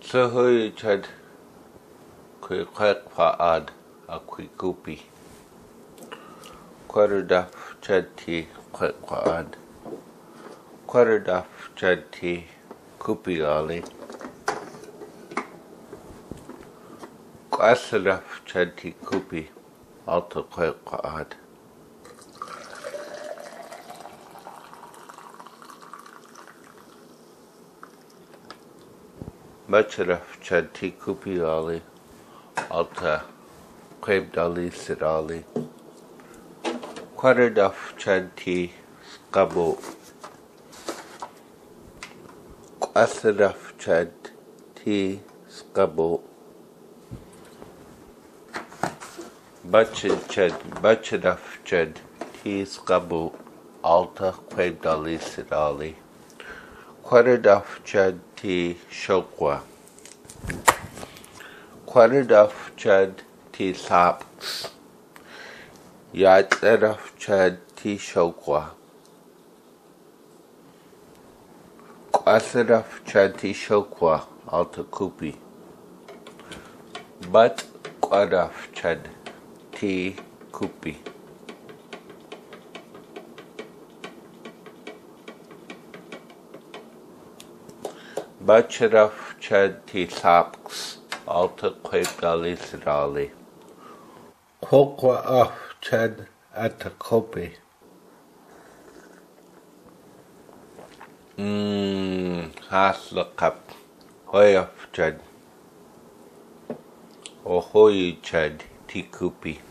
So hui chad kui kwek faad a kui kupi. Quarterdaf chad ti kwek faad. Quarterdaf chad ti kupi ali. Kwasadaf chad ti kupi alto kwek faad. Macharaf chad ti kupi ali. Alta kweb dali sidali. Quarterdaf chad ti skabo. Kwasadaf chad ti skabo. Bachadaf chad ti skabo. Alta kweb dali sidali. Quarterdaf chad ti shokwa. Quarterdaf chad ti saps. Yatseraf chad ti shokwa. Kwasadaf chad ti shokwa alta kupi. But kwadaf chad ti kupi. Bacharaf chad ti saps alta kweb dali sidali. Kokwa af chad ata kopi. Haslakap hoyaf chad. O hoyi chad ti kupi.